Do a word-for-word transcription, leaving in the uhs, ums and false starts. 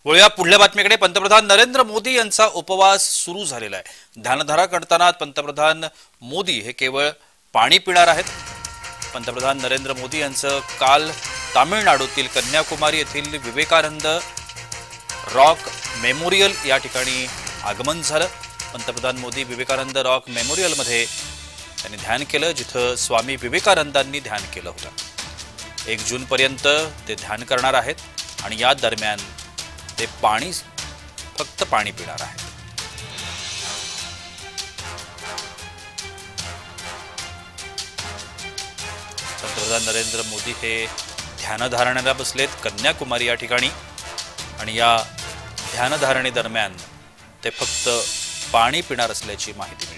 वळूया पुढल्या बातमीकडे। पंतप्रधान नरेंद्र मोदी यांचा उपवास सुरू झालेला आहे। ध्यानधारा करताना पंतप्रधान मोदी हे केवळ पाणी पिणार आहेत। पंतप्रधान नरेंद्र मोदी यांचं काल तामिळनाडूतील कन्याकुमारी येथील विवेकानंद रॉक मेमोरियल या ठिकाणी आगमन झालं। पंतप्रधान मोदी विवेकानंद रॉक मेमोरियल मध्ये त्यांनी ध्यान केलं, जिथं स्वामी विवेकानंदांनी ध्यान केलं होतं। एक जून पर्यंत ते ध्यान करणार आहेत आणि या दरम्यान ते पाणी फक्त पाणी पिणार आहेत। पंतप्रधान नरेंद्र मोदी हे ध्यानधारणेला बसलेत कन्याकुमारी या ठिकाणी आणि या ध्यानधारणे दरम्यान ते फक्त पाणी पिणार असल्याची माहिती